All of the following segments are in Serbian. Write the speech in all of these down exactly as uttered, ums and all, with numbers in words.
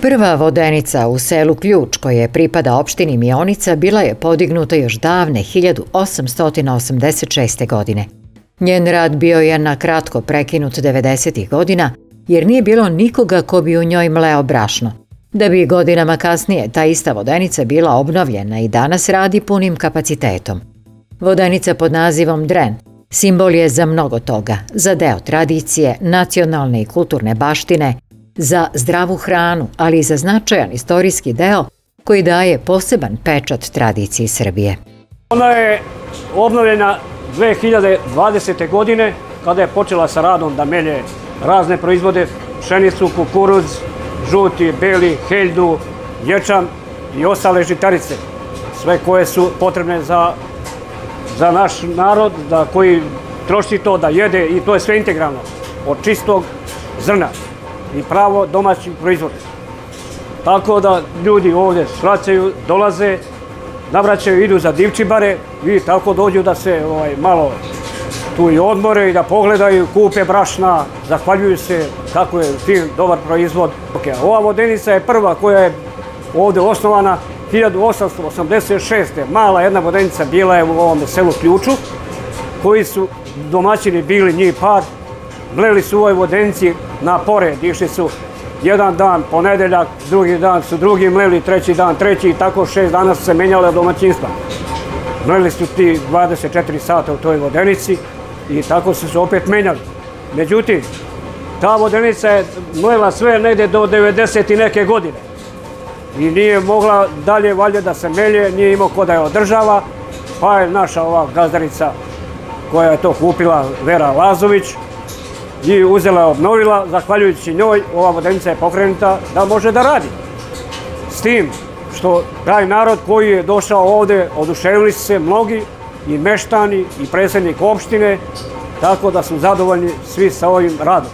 Prva vodenica u selu Ključ, koje pripada opštini Mionica, bila je podignuta još davne hiljadu osamsto osamdeset šeste. godine. Njen rad bio je na kratko prekinut devedesetih godina, jer nije bilo nikoga ko bi u njoj mleo brašno. Da bi godinama kasnije ta ista vodenica bila obnovljena i danas radi punim kapacitetom. Vodenica pod nazivom Dren simbol je za mnogo toga, za deo tradicije, nacionalne i kulturne baštine, za zdravu hranu, ali i za značajan istorijski deo koji daje poseban pečat tradiciji Srbije. Ona je obnovljena dve hiljade dvadesete. godine kada je počela sa radom da melje razne proizvode, pšenicu, kukuruz, žuti, beli, heljdu, ječam i ostale žitarice. Sve koje su potrebne za, za naš narod, da koji troši to da jede i to je sve integralno, od čistog zrna i pravo domaći proizvod. Tako da ljudi ovdje svraćaju, dolaze, navraćaju, idu za Divčibare i tako dođu da se ovaj, malo tu i odmore i da pogledaju, kupe brašna, zahvaljuju se kako je fin, dobar proizvod. Okay, ova vodenica je prva koja je ovdje osnovana hiljadu osamsto osamdeset šeste. Mala jedna vodenica bila je u ovom selu Ključu, koji su domaćini bili njih par. Mleli su u ovoj vodenici na pored, išli su jedan dan ponedeljak, drugi dan su drugi mleli, treći dan treći i tako šest dana su se menjale domaćinstva. Mleli su ti dvadeset četiri sata u toj vodenici i tako su se opet menjali. Međutim, ta vodenica je mlela sve negdje do devedeset i neke godine i nije mogla dalje valjda da se melje, nije imao ko da je održava, pa je naša ova gazdarica koja je to kupila, Vera Lazović, i uzela je obnovila, zahvaljujući njoj ova vodenica je pokrenuta da može da radi. S tim što taj narod koji je došao ovde, oduševili su se mnogi i meštani i predsjednik opštine, tako da su zadovoljni svi sa ovim radom.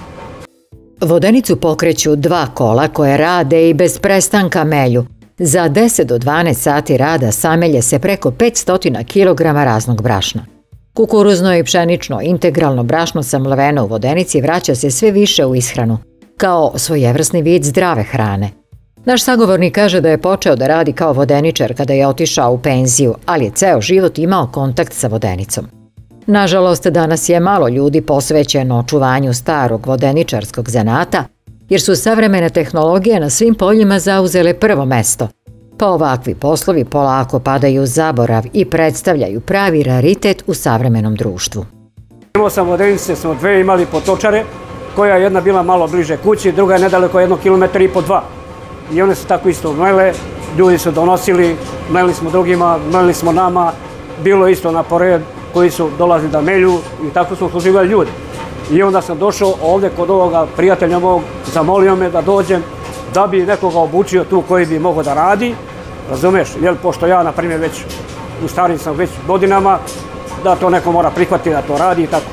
Vodenicu pokreću dva kola koje rade i bez prestanka melju. Za deset do dvanaest sati rada samelje se preko petsto kilograma raznog brašna. Kukuruzno i pšenično integralno brašno samleveno u vodenici vraća se sve više u ishranu, kao svojevrsni vid zdrave hrane. Naš sagovornik kaže da je počeo da radi kao vodeničar kada je otišao u penziju, ali je ceo život imao kontakt sa vodenicom. Nažalost, danas je malo ljudi posvećeno očuvanju starog vodeničarskog zanata, jer su savremene tehnologije na svim poljima zauzele prvo mesto, pa ovakvi poslovi polako padaju u zaborav i predstavljaju pravi raritet u savremenom društvu. Imao sam vodenice, smo dve imali potočare, koja je jedna bila malo bliže kući, druga je nedaleko jedno kilometar i po dva. I one su tako isto mlele, ljudi su donosili, mleli smo drugima, mleli smo nama, bilo isto na pored koji su dolazili da melju i tako smo služivali ljudi. I onda sam došao ovdje kod ovoga prijatelja mog, zamolio me da dođem, da bi nekoga obučio tu koji bi mogao da radi, razumeš, jer pošto ja, na primjer, već u starim sam već godinama, da to neko mora prihvatiti da to radi i tako.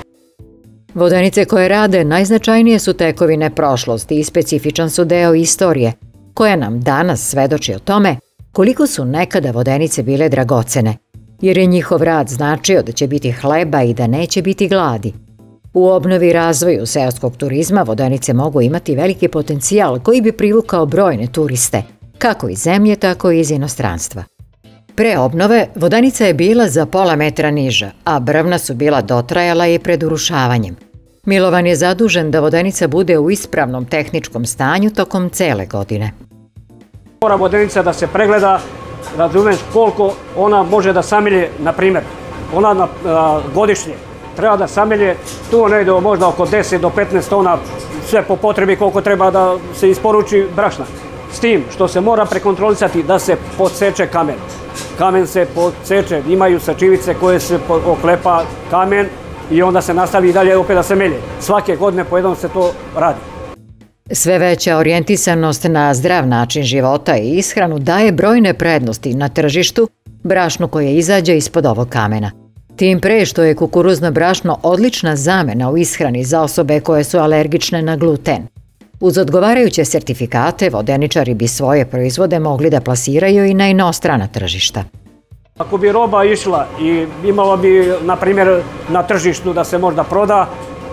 Vodenice koje rade najznačajnije su tekovine prošlosti i specifičan su deo istorije, koja nam danas svedoči o tome koliko su nekada vodenice bile dragocene, jer je njihov rad značio da će biti hleba i da neće biti gladi. U obnovi i razvoju seoskog turizma vodenice mogu imati veliki potencijal koji bi privukao brojne turiste, kako iz zemlje, tako i iz inostranstva. Pre obnove, vodenica je bila za pola metra niža, a brvna su bila dotrajala i pred urušavanjem. Milovan je zadužen da vodenica bude u ispravnom tehničkom stanju tokom cele godine. Mora vodenica da se pregleda, razumeš koliko ona može da samelje, na primjer, ona na, a, godišnje treba da samelje tu negdje možda oko deset do petnaest tona, sve po potrebi koliko treba da se isporuči brašna. S tim što se mora prekontrolisati da se podseče kamen. Kamen se podseče, imaju sačivice koje se oklepa kamen i onda se nastavi i dalje opet da se melje. Svake godine po jednom se to radi. Sve veća orijentisanost na zdrav način života i ishranu daje brojne prednosti na tržištu brašnu koje izađe ispod ovog kamena. Tim pre što je kukuruzno brašno odlična zamena u ishrani za osobe koje su alergične na gluten. Uz odgovarajuće sertifikate, vodeničari bi svoje proizvode mogli da plasiraju i na inostrana tržišta. Ako bi roba išla i imala bi, na primjer, na tržištu da se možda proda,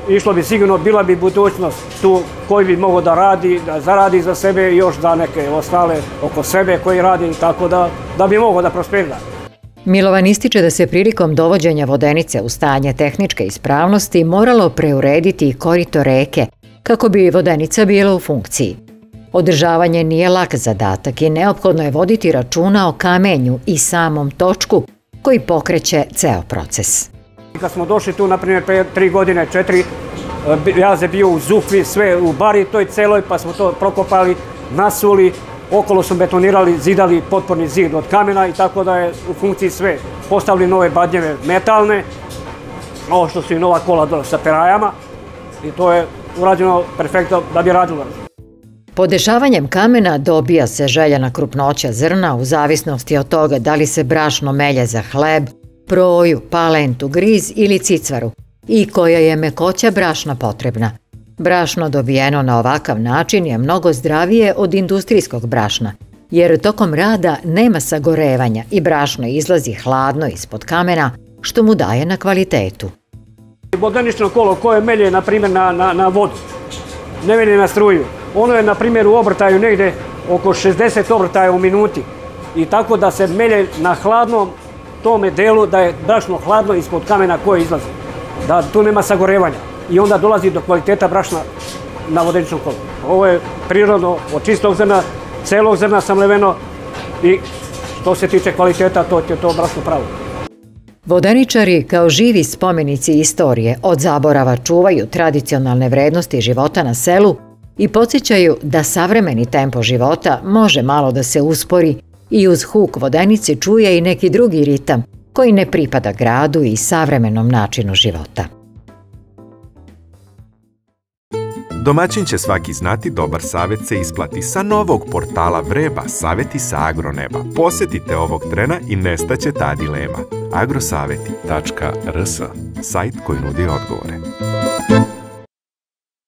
išlo bi sigurno, bila bi budućnost tu koji bi mogao da radi, da zaradi za sebe i još da neke ostale oko sebe koji radi, tako da, da bi mogao da prosperira. Milovan ističe da se prilikom dovođenja Vodenice u stanje tehničke ispravnosti moralo preurediti i korito reke kako bi Vodenica bila u funkciji. Održavanje nije lak zadatak i neophodno je voditi računa o kamenju i samom točku koji pokreće ceo proces. Kad smo došli tu, na primjer, pre tri godine, četiri, jaz je bio u Zufvi, sve u bari toj celoj, pa smo to prokopali, nasuli, okolo smo betonirali, zidali potporni zid od kamena i tako da je u funkciji sve. Postavili nove badnjeve metalne, ovo što su i nova kola dole sa perajama i to je urađeno perfektno da bi radilo. Podešavanjem kamena dobija se željena krupnoća zrna u zavisnosti od toga da li se brašno melje za hleb, proju, palentu, griz ili cicvaru i koja je mekoća brašna potrebna. Brašno dobijeno na ovakav način je mnogo zdravije od industrijskog brašna, jer tokom rada nema sagorevanja i brašno izlazi hladno ispod kamena, što mu daje na kvalitetu. Vodenično kolo koje melje, na primjer, na, na, na vodu, ne melje na struju, ono je, na primjer, u obrtaju negde oko šezdeset obrtaja u minuti i tako da se melje na hladnom tome delu, da je brašno hladno ispod kamena koje izlazi, da tu nema sagorevanja i onda dolazi do kvaliteta brašna na vodeničnom kolu. Ovo je prirodno, od čistog zrna, celog zrna samleveno i što se tiče kvaliteta, to je to brašno pravo. Vodeničari kao živi spomenici istorije od zaborava čuvaju tradicionalne vrednosti života na selu i podsjećaju da savremeni tempo života može malo da se uspori i uz huk Vodenici čuje i neki drugi ritam koji ne pripada gradu i savremenom načinu života. Domaćin će svaki znati, dobar savjet se isplati. Sa novog portala Vreba, savjeti sa agroneba. Posjetite ovog trena i nestaće ta dilema. agrosaveti tačka rs, sajt koji nudi odgovore.